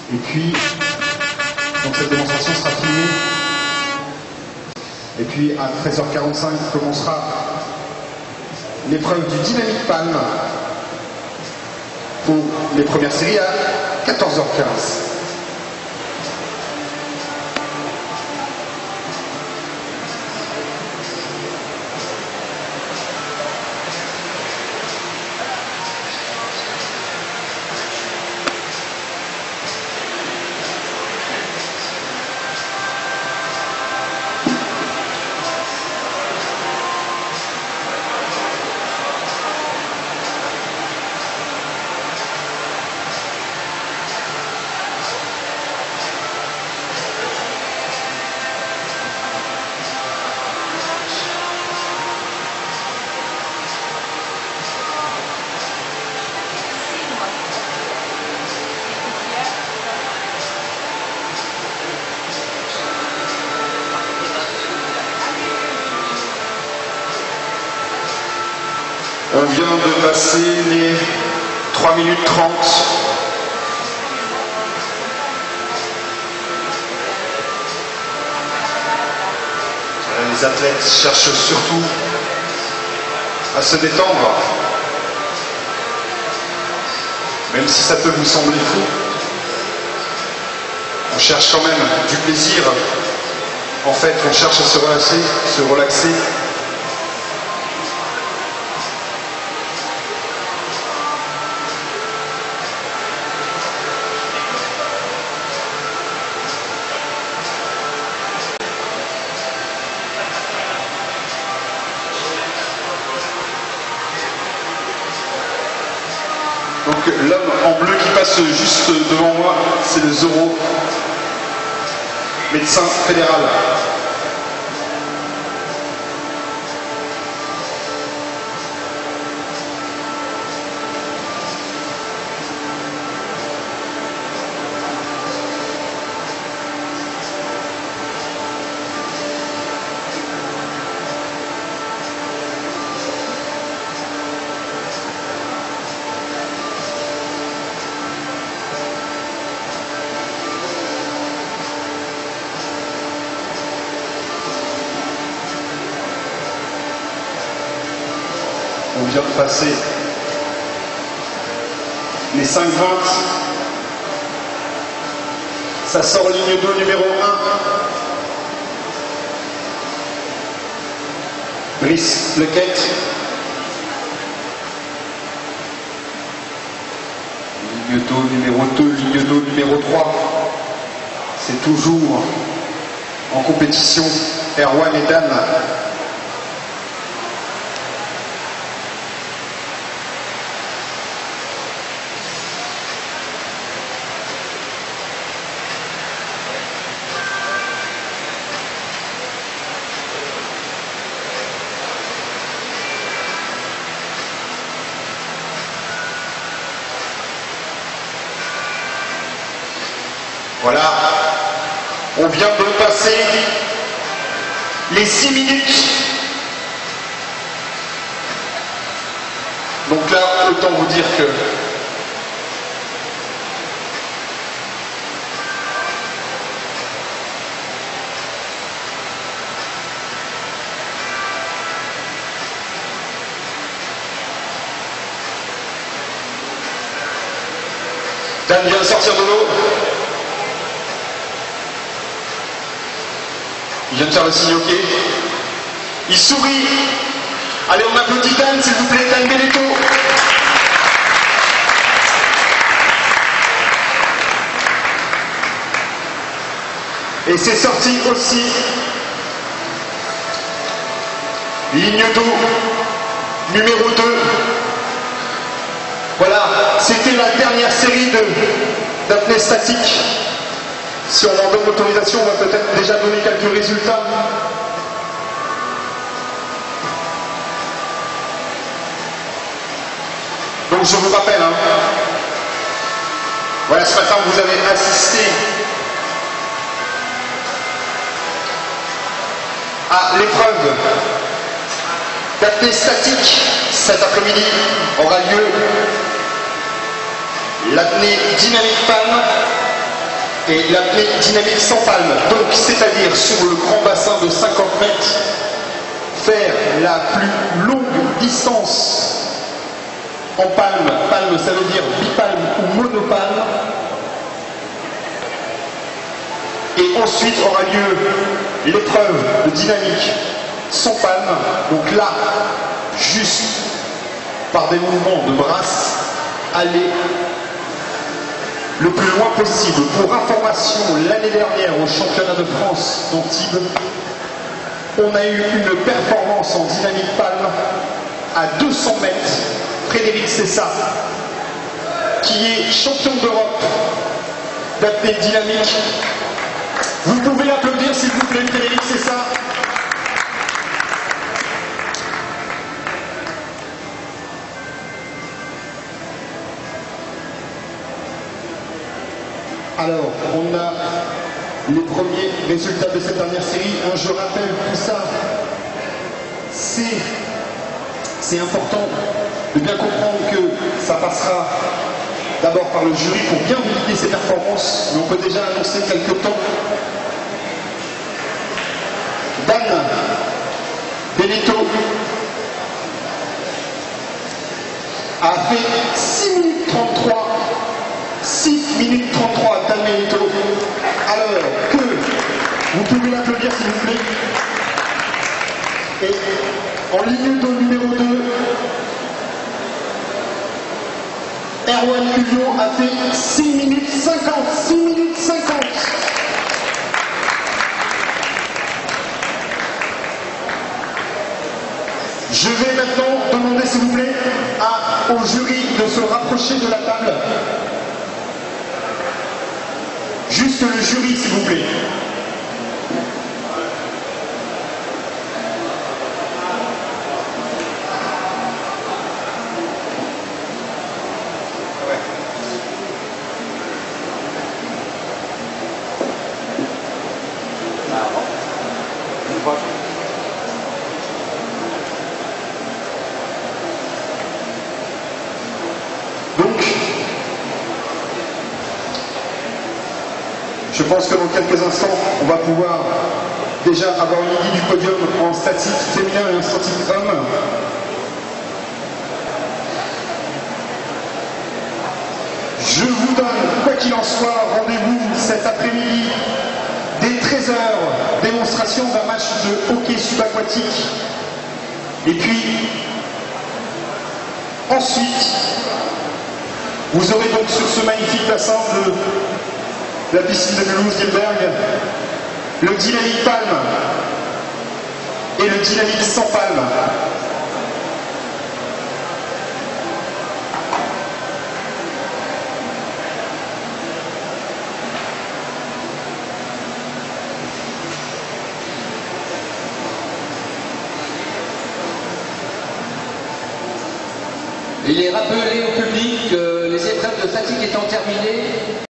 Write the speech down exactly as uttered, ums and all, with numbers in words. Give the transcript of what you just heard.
Et puis, donc cette démonstration sera filmée. Et puis à treize heures quarante-cinq commencera l'épreuve du Dynamic Palm pour les premières séries à quatorze heures quinze. On vient de passer les trois minutes trente. Les athlètes cherchent surtout à se détendre. Même si ça peut vous sembler fou, on cherche quand même du plaisir. En fait, on cherche à se relâcher, se relaxer. Donc l'homme en bleu qui passe juste devant moi, c'est le Zoro, médecin fédéral. On vient de passer les cinq vingt. Ça sort ligne deux, numéro un. Brice Lequette. Ligne deux, numéro deux, ligne deux, numéro trois. C'est toujours en compétition Erwan et Dan. Voilà, on vient de passer les six minutes. Donc là, autant vous dire que Dan vient de sortir de l'eau. Il vient de faire le signe OK. Il sourit. Allez, on applaudit Dan, s'il vous plaît, Dan Belletto. Et c'est sorti aussi. Ligne d'eau, numéro deux. Voilà, c'était la dernière série d'apnée statique. Si on en donne l'autorisation, on va peut-être déjà donner quelques résultats. Donc je vous rappelle, hein, voilà, ce matin vous avez assisté à l'épreuve d'apnée statique. Cet après-midi aura lieu l'apnée Dynamic Palm et l'apnée dynamique sans palme. Donc, c'est-à-dire sur le grand bassin de cinquante mètres, faire la plus longue distance en palme. Palme, ça veut dire bipalme ou monopalme. Et ensuite aura lieu l'épreuve de dynamique sans palme. Donc là, juste par des mouvements de brasse, aller le plus loin possible. Pour information, l'année dernière au championnat de France d'Antibes, on a eu une performance en dynamique palme à deux cents mètres. Frédéric Cessa, qui est champion d'Europe d'apnée dynamique. Vous pouvez l'applaudir s'il vous plaît, Frédéric Cessa. Alors, on a les premiers résultats de cette dernière série. Hein, je rappelle tout ça, c'est c'est important de bien comprendre que ça passera d'abord par le jury pour bien valider ses performances, mais on peut déjà annoncer quelques temps. Dan Benito a fait six minutes trente-trois. six minutes trente-trois, Dan Benito. Alors que, vous pouvez l'applaudir s'il vous plaît. Et en ligne d'eau numéro deux, Erwan Hulio a fait six minutes cinquante. six minutes cinquante. Je vais maintenant demander s'il vous plaît à, au jury de se rapprocher de la table. Juste le jury s'il vous plaît. Donc, je pense que dans quelques instants, on va pouvoir déjà avoir une idée du podium en statique féminin et en statique homme. Je vous donne, quoi qu'il en soit, rendez-vous cet après-midi dès treize heures, démonstration d'un match de hockey subaquatique. Et puis, ensuite, vous aurez donc sur ce magnifique bassin de la piscine de Mulhouse-Gilberg le dynamique palme et le dynamique sans palme. Il est rappelé au public que les épreuves de fatigue étant terminées,